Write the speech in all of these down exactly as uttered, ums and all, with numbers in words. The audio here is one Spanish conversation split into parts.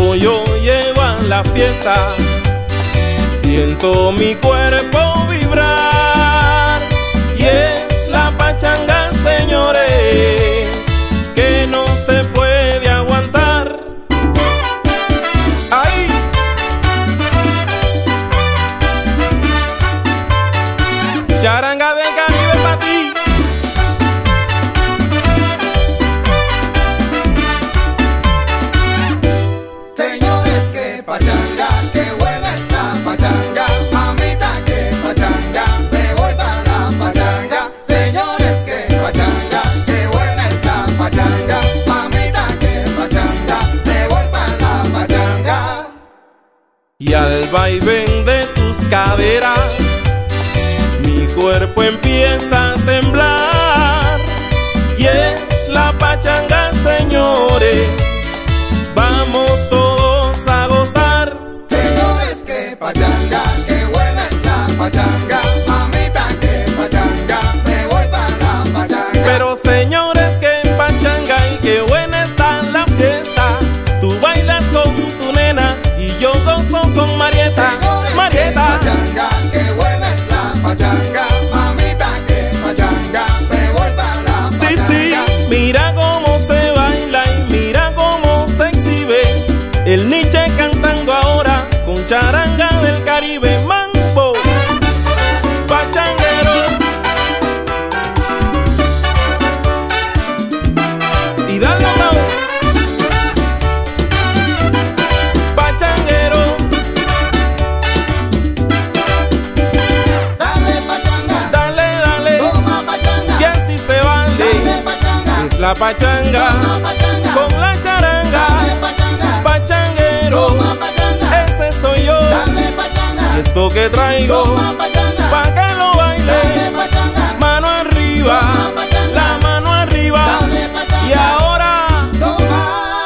Cuando yo llego a la fiesta, siento mi cuerpo vibrar. Y es la pachanga, señores, que no se puede aguantar. ¡Ay! Charanga del Caribe para ti. Señores, que pachanga, que buena está pachanga. Mamita, que pachanga, me voy para la pachanga. Señores, que pachanga, que buena está pachanga. Mamita, que pachanga, me voy para la pachanga. Y al vaivén de tus caderas, mi cuerpo empieza a temblar. Y es la pachanga, señores, vamos todos a gozar. Señores, que pachanga, que buena está pachanga. Mamita, que pachanga, me voy para la pachanga. Pero señores, que pachanga y qué buena está la fiesta. Tú bailas con tu nena y yo gozo con Marieta. Señores, Marieta. que pachanga, que buena está pachanga. Mamita, que pachanga, me voy para la pachanga. Sí, sí, mira cómo se baila y mira cómo se exhibe el Nietzsche cantando ahora con charanga del Caribe. Mambo, pachanguero. Y dale otra vez. Pachanguero. Dale pachanga, Dale, dale, toma pachanga. que así se vale. Dale pachanga, Es la pachanga toma pachanga. con la charanga. Dale pachanga, Pachanguero, toma pachanga. ese soy yo. Dale pachanga, Esto que traigo toma pachanga. pa' que lo baile. Dale pachanga, Mano arriba, toma pachanga. la mano arriba. Dale pachanga, Y ahora toma.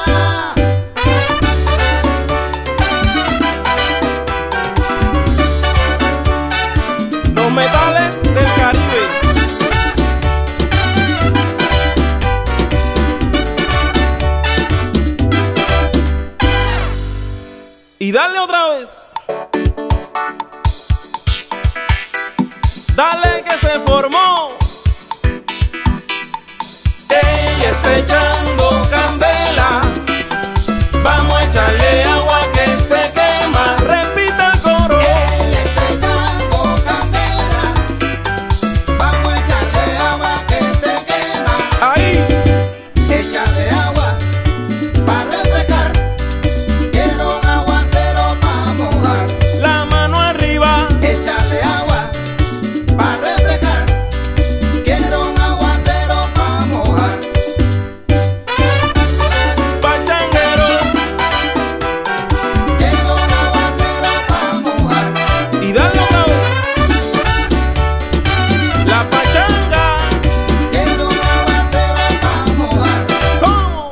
los metales del Caribe. Y dale otra vez. Dale que se formó. Ella está echando candela. Vamos a echarle agua que se quema. Repita el coro. Ella está echando candela. Vamos a echarle agua que se quema. Ahí. Échale agua para refrescar. Quiero un aguacero para mojar. La mano arriba. Échale agua para refrescar. Quiero un aguacero para mojar. Pachanguero. Quiero un aguacero para mojar. Y dale otra vez. La pachanga. Quiero un aguacero para mojar. ¿Cómo?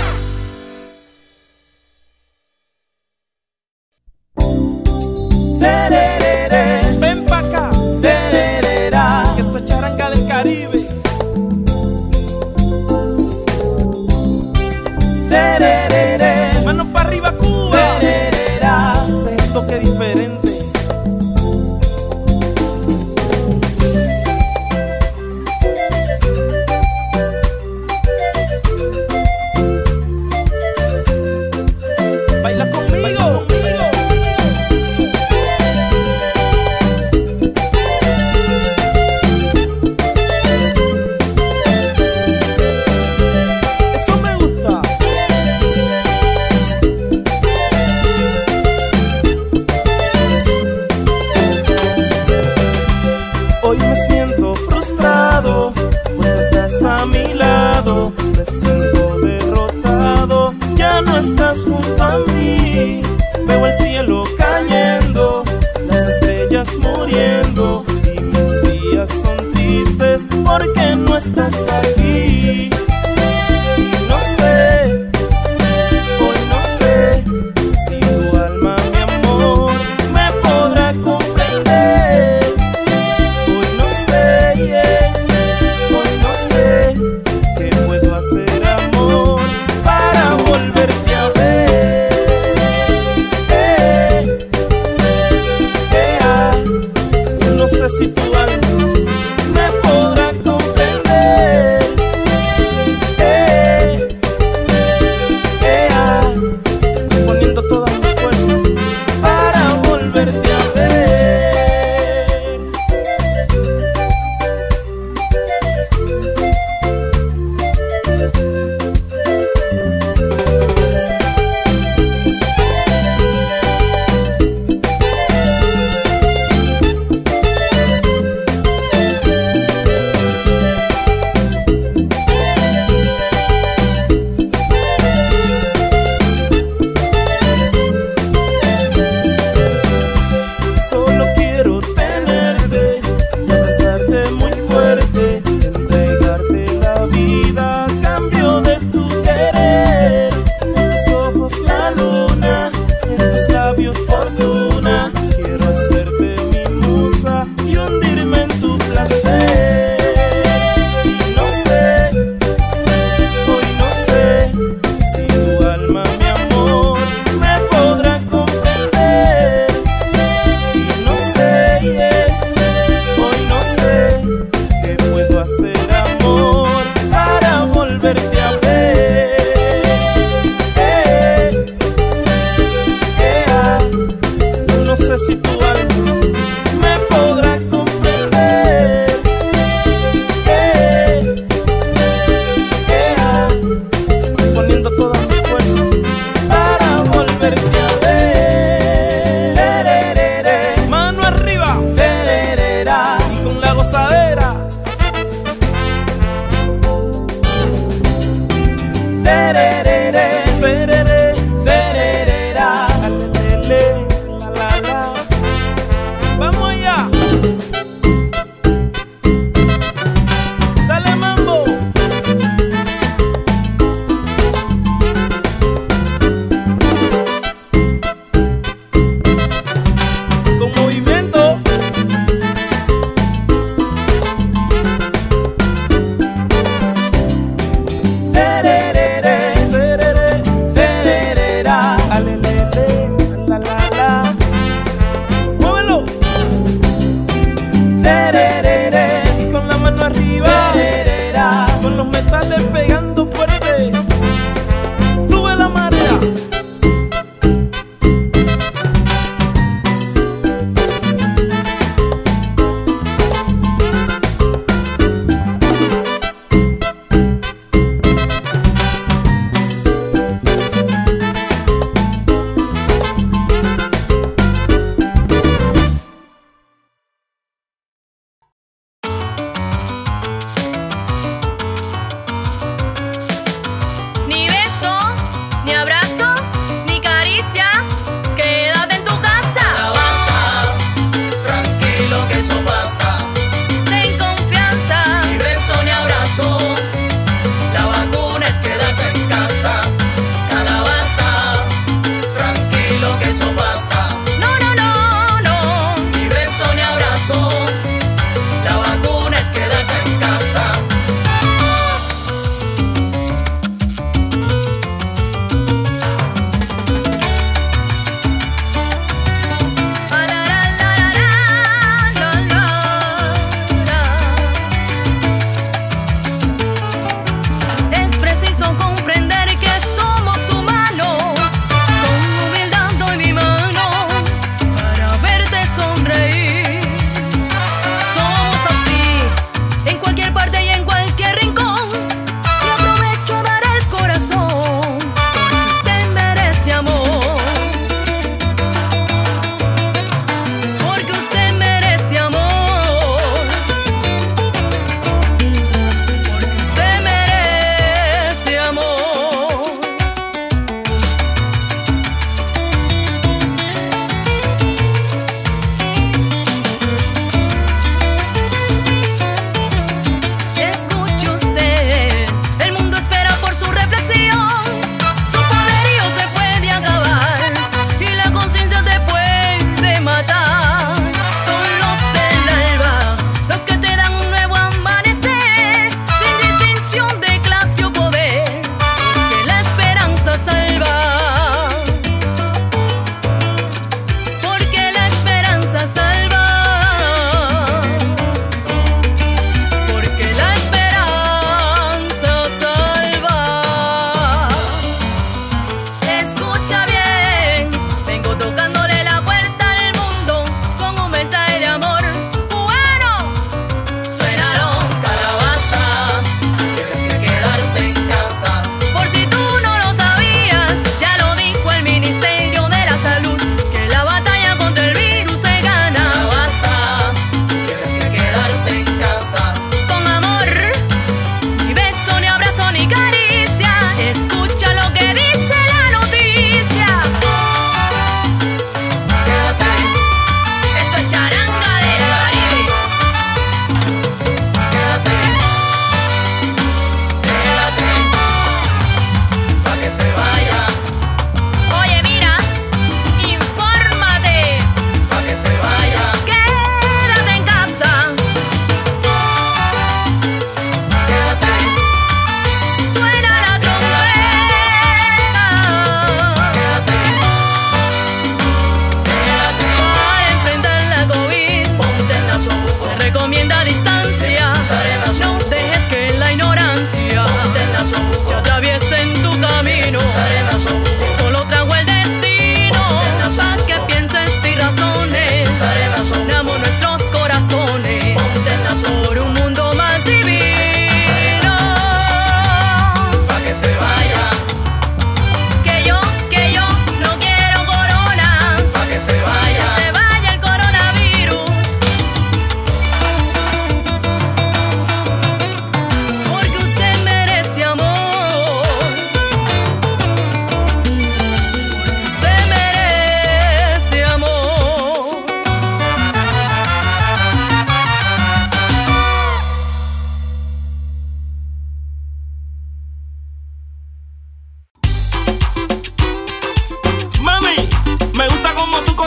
Sererere. Ven pa' acá. Sererera. Que esto es charanga del Caribe. Sererere. Manos para arriba, Cuba. Sererera. Esto que diferente. Baila conmigo. si tu alma me podrá comprender. Eh, eh, ah, poniendo todas mis fuerzas para volverte a ver. Sererere, mano arriba, sererera, y con la gozadera. Sererere, serere, sererera, alelele, la la la. Vamos allá. Dale mambo. Con movimiento. Sererere, serere, sererera, alelele, la la la. Muévelo. Sererere, y con la mano arriba. Sererera, con los metales pegando fuerte. Sube la marea.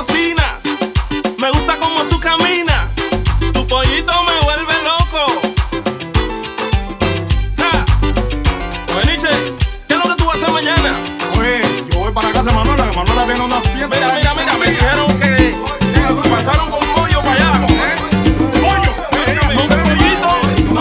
cocinas, me gusta como tú caminas, tu pollito me vuelve loco. Ja. Oye, Nietzsche, ¿qué es lo que tú vas a hacer mañana? Oye, yo voy para casa de Manuela, que Manuela tiene una fiesta. Mira, mira, mira, me dijeron que pasaron con pollo para allá. ¿Eh? Pollo, No sé, pollito.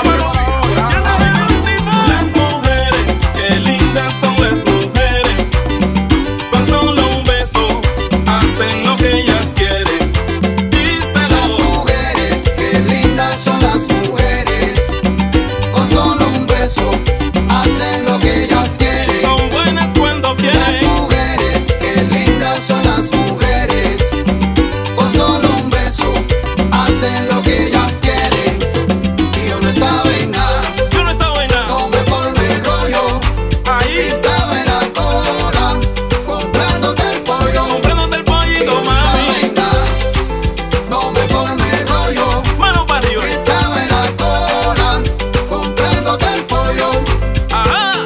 Las mujeres, qué lindas son las mujeres. Con solo un beso hacen lo que ellas quieren. Díselo. Las mujeres, qué lindas son las mujeres. Con solo un beso hacen lo que ellas quieren. Son buenas cuando Las quieren. mujeres, qué lindas son las mujeres. Con solo un beso hacen lo que ellas quieren. Y yo no estaba en nada, Yo no estaba en nada. no me formé rollo. Ahí Estaba en la cola, comprándote el pollo. comprándote el pollito, No mami. estaba en nada, no me formé rollo. Mano para arriba. Estaba en la cola, comprándote el pollo. Ajá.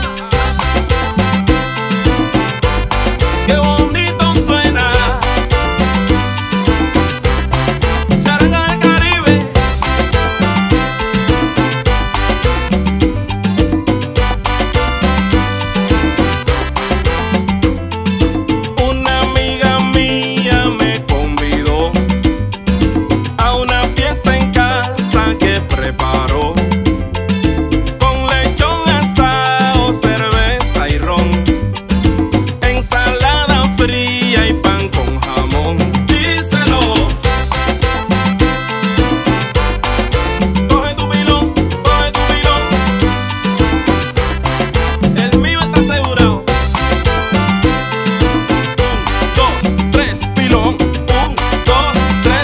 Qué bonito suena. Charanga del Caribe. Una amiga mía me convidó a una fiesta en casa que preparó, con lechón asado, cerveza y ron, ensalada fría y pan con jamón. Díselo. Coge tu pilón, coge tu pilón. El mío está asegurado. Un, dos, tres, pilón. Un, dos, tres,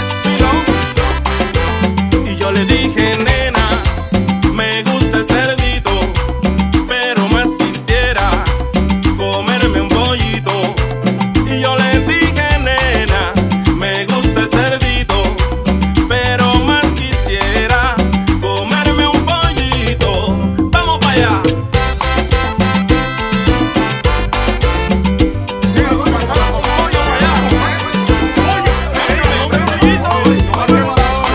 pilón. Y yo le dije, nena, me gusta el cerdito, pero más quisiera comerme un pollito. Y yo le dije, nena, me gusta el cerdito, pero más quisiera comerme un pollito. Vamos para allá. Pasaron con pollo para allá. Ese pollito.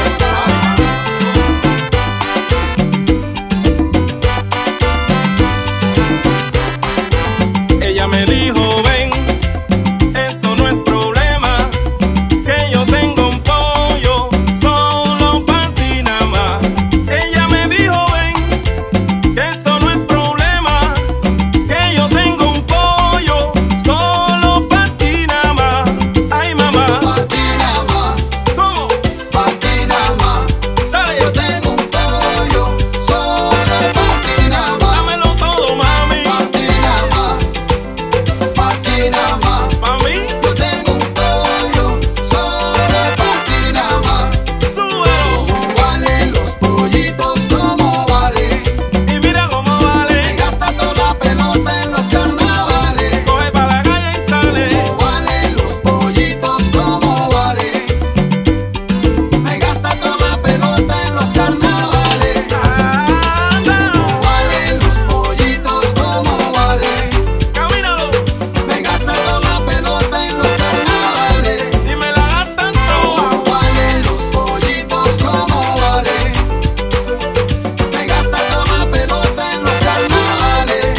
Ella me dijo, ven, eso no es problema, que yo tengo un pollo solo para ti nada más. Ella me dijo, ven, que eso no es problema, que yo tengo un pollo solo para ti nada más. Ay, mamá, Pa' ti nada más, ¿cómo? pa' ti nada más. Dale, Yo tengo un pollo solo pa' ti nada más. dámelo todo, mami, Pa' ti nada más, pa' ti nada más. pa' mí, Yo tengo un pollo solo pa' ti nada más. súbelo. ¿Cómo valen los pollitos? ¿Cómo vale? Y mira cómo Me vale, gasta toda la pelota en los carnavales. coge para la calle y sale. ¿Cómo valen los pollitos? ¿Cómo vale? Me gasta toda la pelota en los carnavales. Anda, ¿Cómo valen los pollitos? ¿Cómo vale? camínalo. Me gasta toda la pelota en los carnavales. Y me la gastan toda. ¿Cómo valen los pollitos? ¿Cómo vale? Me gasta toda la pelota en los carnavales.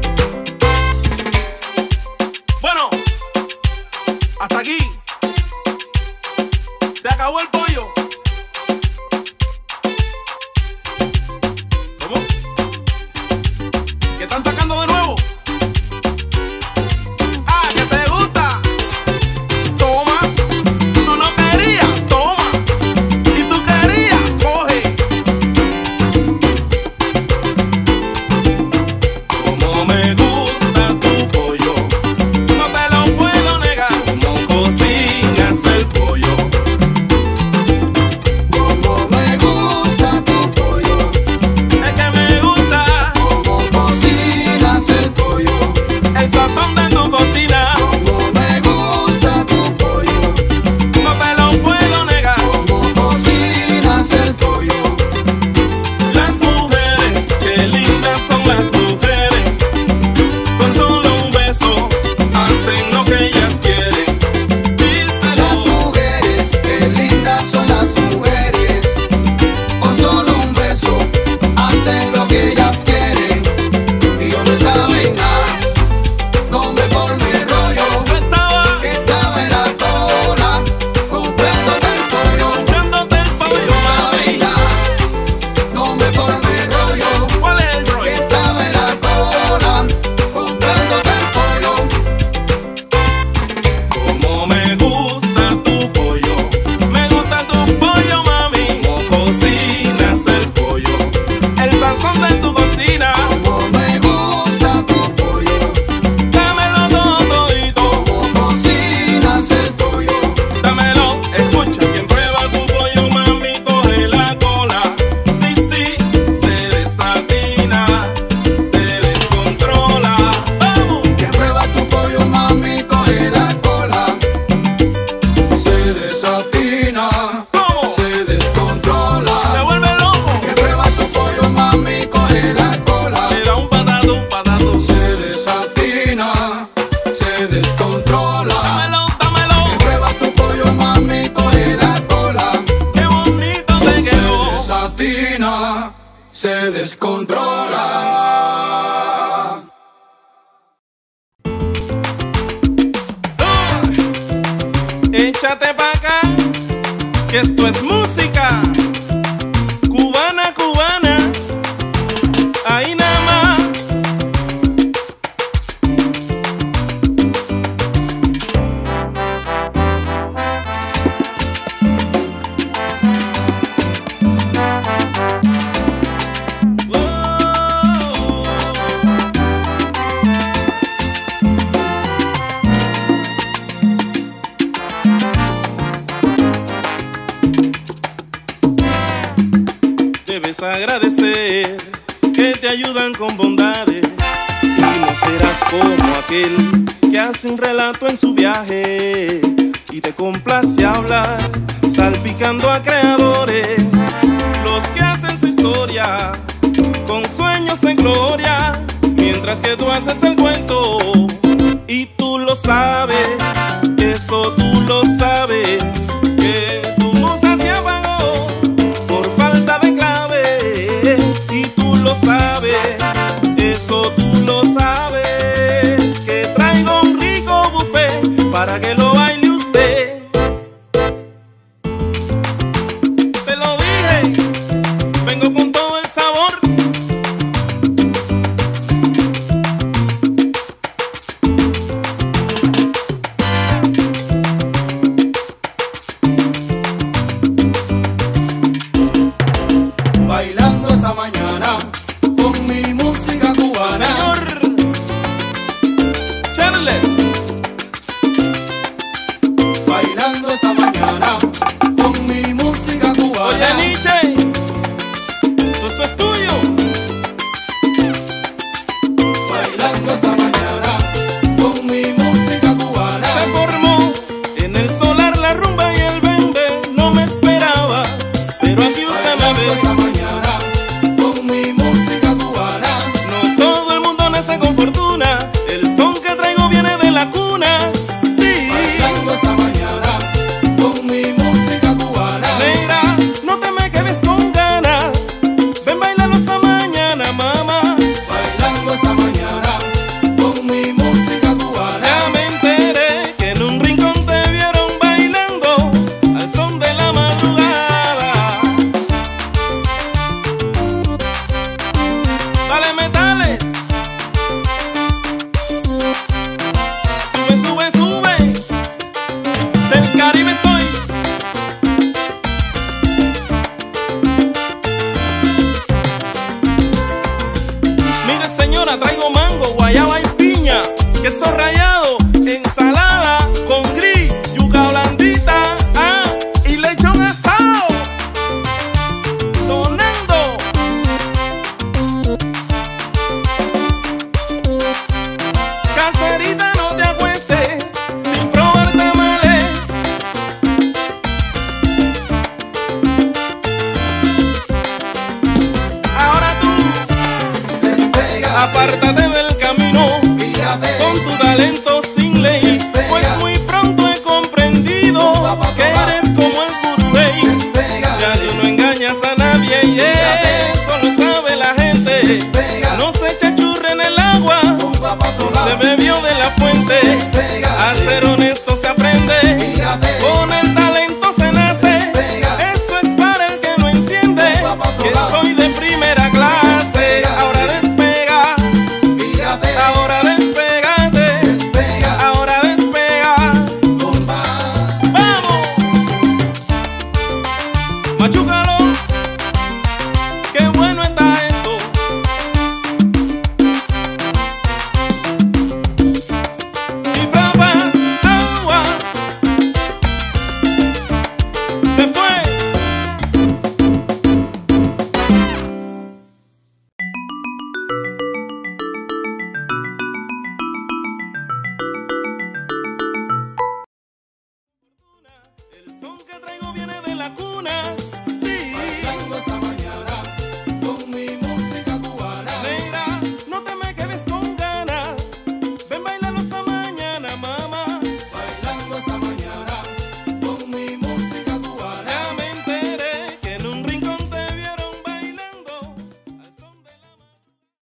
Bueno, hasta aquí. Se acabó el pollo. ¿Cómo? ¿Qué están sacando de nuevo? Ah, que te gusta. Toma. Tú no querías, toma. Y tú querías, coge. Como me gusta tu pollo, no te lo puedo negar. Como cocinas el pollo, se descontrola. Échate pa' acá, que esto es música cubana, cubana, ahí nada más. Debes agradecer que te ayudan con bondades y no serás como aquel que hace un relato en su viaje y te complace hablar salpicando a creadores, los que hacen su historia con sueños de gloria, mientras que tú haces el cuento y tú lo sabes, eso tú lo sabes, que tu musa se apagó por falta de clave y tú lo sabes, eso tú lo sabes, que traigo un rico buffet para que lo bailes